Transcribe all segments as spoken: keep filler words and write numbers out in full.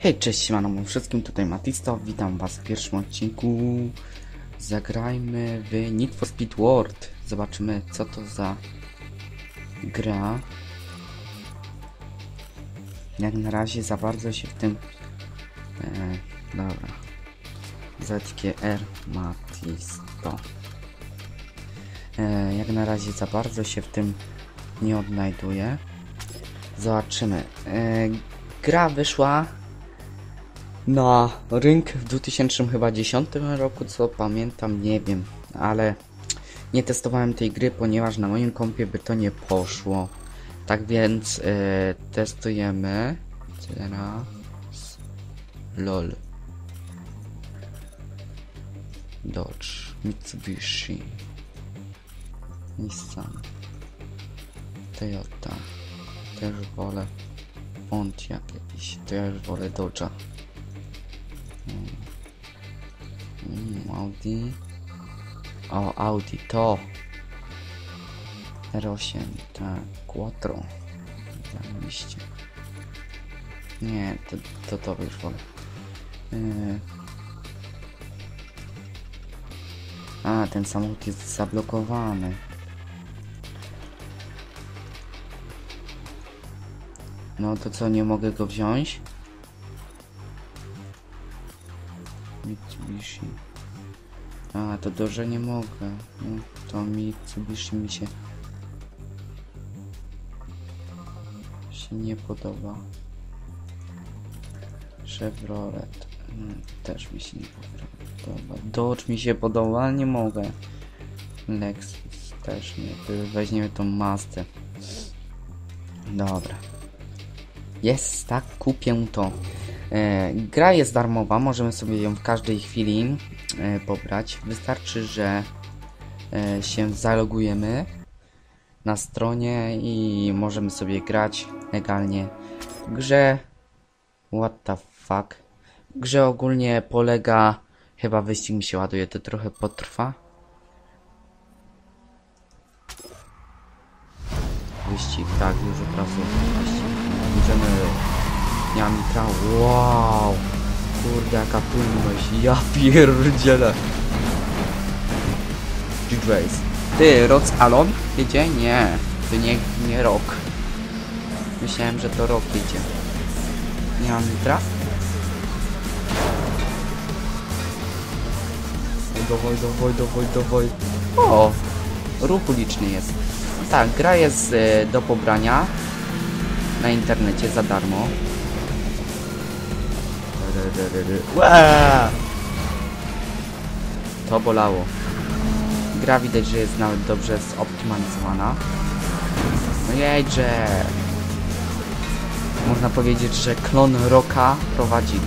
Hej, cześć, siemano wszystkim, tutaj Matisto, witam was w pierwszym odcinku. Zagrajmy w Need for Speed World. Zobaczymy, co to za gra. Jak na razie za bardzo się w tym... E, dobra. Z G R Matisto. E, jak na razie za bardzo się w tym nie odnajduję. Zobaczymy. E, gra wyszła na rynek w dwa tysiące dziesiątym roku, co pamiętam, nie wiem, ale nie testowałem tej gry, ponieważ na moim kompie by to nie poszło. Tak więc yy, testujemy teraz LOL, Dodge, Mitsubishi, Nissan, Toyota. Też wolę Pontiac jakiś, to ja już wolę Dodge'a. Mm, Audi. O, Audi to R osiem, tak, Quattro. Zajebiście. Nie, to to, to już wolę. Yy. A, ten samochód jest zablokowany. No to co, nie mogę go wziąć? Mitsubishi. A, to dobrze nie mogę. No, to Mitsubishi mi się... się nie podoba. Chevrolet. Hmm, też mi się nie podoba. Dodge mi się podoba, ale nie mogę. Lexus też nie. Weźmiemy tą Mazdę. Dobra. Jest, tak, kupię to. E, gra jest darmowa, możemy sobie ją w każdej chwili e, pobrać. Wystarczy, że e, się zalogujemy na stronie i możemy sobie grać legalnie w grze. What the fuck? W grze ogólnie polega... Chyba wyścig mi się ładuje, to trochę potrwa. Wyścig, tak, już od razu wyścig. Możemy... Nie mam nitra. Wow! Kurde, jaka płynność. Ja pierdzielę. G-Race. Ty, Rock Alon jedzie? Nie. To nie, nie Rock. Myślałem, że to Rock jedzie. Nie mam nitra? Dawaj, dawaj, dawaj, dawaj. O! Ruch uliczny jest. Tak, gra jest y, do pobrania na internecie za darmo. Ua! To bolało. Gra widać, że jest nawet dobrze zoptymalizowana. No jedzie. Można powiedzieć, że klon Rocka prowadzi.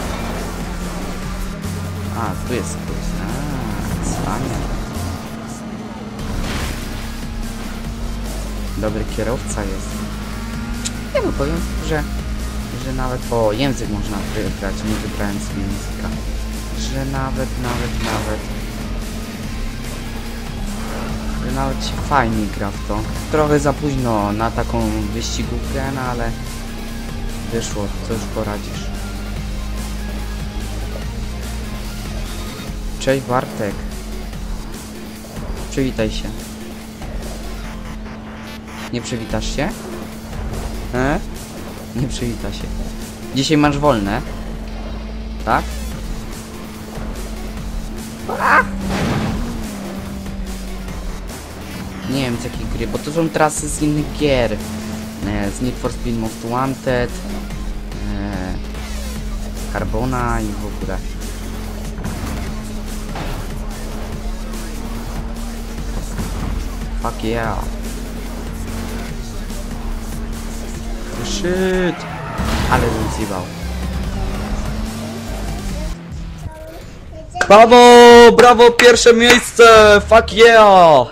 A, tu jest kurs. A, cwanie. Dobry kierowca jest. Ja bym powiem, że że nawet... O, język można wybrać, nie wybrałem sobie języka. Że nawet, nawet, nawet... Że nawet się fajnie gra w to. Trochę za późno na taką wyścigówkę, no ale... wyszło, co już poradzisz. Cześć Bartek. Przywitaj się. Nie przywitasz się? E? Nie przywita się. Dzisiaj masz wolne. Tak? A! Nie wiem z jakiej gry, bo to są trasy z innych gier. E, z Need for Speed Most Wanted. E, Carbona i w ogóle. Fuck yeah. Shit. Ale bym zjebał. Brawo! Brawo! Pierwsze miejsce! Fuck yeah!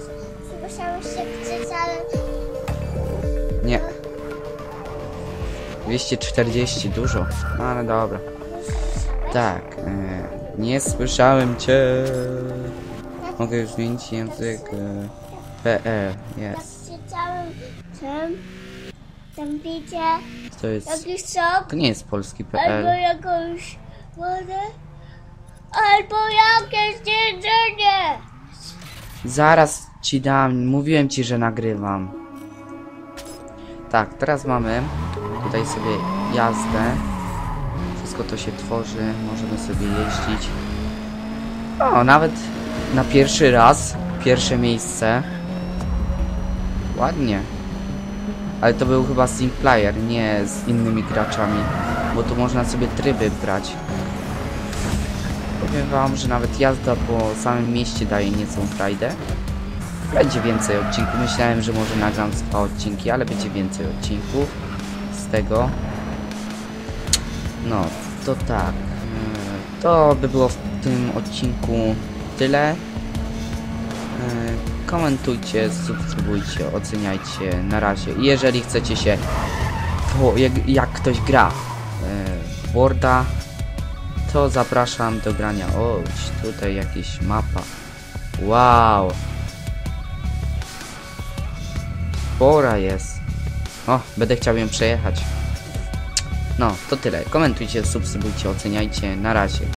Nie. dwieście czterdzieści, dużo. No ale dobra. Tak. E, nie słyszałem cię. Mogę już zmienić język. E, P E. Jest. Tam picie To jest... jakiś sok, To nie jest polski kropka p albo l. jakąś wodę, albo jakieś jedzenie. Zaraz ci dam. Mówiłem ci, że nagrywam. Tak, teraz mamy tutaj sobie jazdę. Wszystko to się tworzy. Możemy sobie jeździć. O, nawet na pierwszy raz. Pierwsze miejsce. Ładnie. Ale to był chyba single player, nie z innymi graczami. Bo tu można sobie tryby brać. Powiem wam, że nawet jazda po samym mieście daje niezłą frajdę. Będzie więcej odcinków. Myślałem, że może nagram z dwa odcinki, ale będzie więcej odcinków z tego. No, to tak. Yy, To by było w tym odcinku tyle. Yy, Komentujcie, subskrybujcie, oceniajcie na razie. I jeżeli chcecie się, to jak, jak ktoś gra yy, Worda, to zapraszam do grania. O, tutaj jakieś mapa. Wow. Spora jest. O, będę chciał ją przejechać. No, to tyle. Komentujcie, subskrybujcie, oceniajcie. Na razie.